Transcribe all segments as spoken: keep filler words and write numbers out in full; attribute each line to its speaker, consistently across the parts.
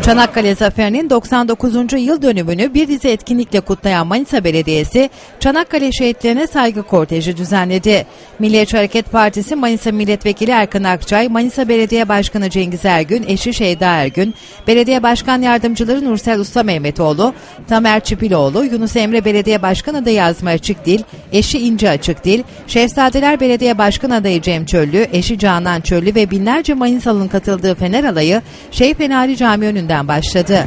Speaker 1: Çanakkale Zaferi'nin doksan dokuzuncu yıl dönümünü bir dizi etkinlikle kutlayan Manisa Belediyesi, Çanakkale şehitlerine saygı korteji düzenledi. Milliyetçi Hareket Partisi Manisa Milletvekili Erkan Akçay, Manisa Belediye Başkanı Cengiz Ergün, eşi Şeyda Ergün, Belediye Başkan Yardımcıları Nursel Usta Mehmetoğlu, Tamer Çipiloğlu, Yunus Emre Belediye Başkan Adayı Azmi Açıkdil, eşi İnci Açıkdil, Şehzadeler Belediye Başkan Adayı Cem Çöllü, eşi Canan Çöllü ve binlerce Manisalı'nın katıldığı Fener Alayı, Şeyh Fenari Camii önünden başladı.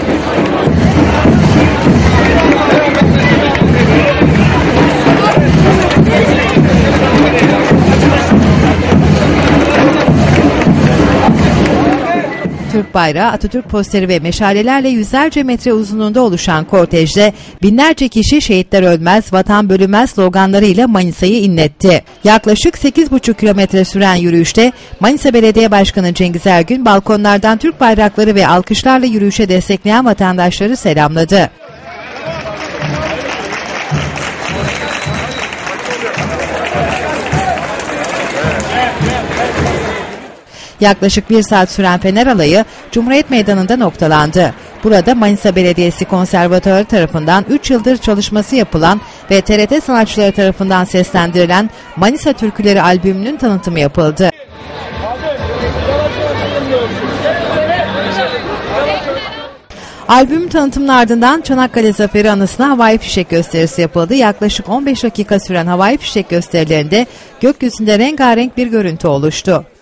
Speaker 1: Türk bayrağı, Atatürk posteri ve meşalelerle yüzlerce metre uzunluğunda oluşan kortejde binlerce kişi "Şehitler ölmez, vatan bölünmez" sloganlarıyla Manisa'yı inletti. Yaklaşık sekiz buçuk kilometre süren yürüyüşte Manisa Belediye Başkanı Cengiz Ergün balkonlardan Türk bayrakları ve alkışlarla yürüyüşe destekleyen vatandaşları selamladı. Yaklaşık bir saat süren Fener Alayı Cumhuriyet Meydanı'nda noktalandı. Burada Manisa Belediyesi Konservatuarı tarafından üç yıldır çalışması yapılan ve T R T sanatçıları tarafından seslendirilen Manisa Türküleri albümünün tanıtımı yapıldı. Albüm tanıtımının ardından Çanakkale Zaferi anısına havai fişek gösterisi yapıldı. Yaklaşık on beş dakika süren havai fişek gösterilerinde gökyüzünde rengarenk bir görüntü oluştu.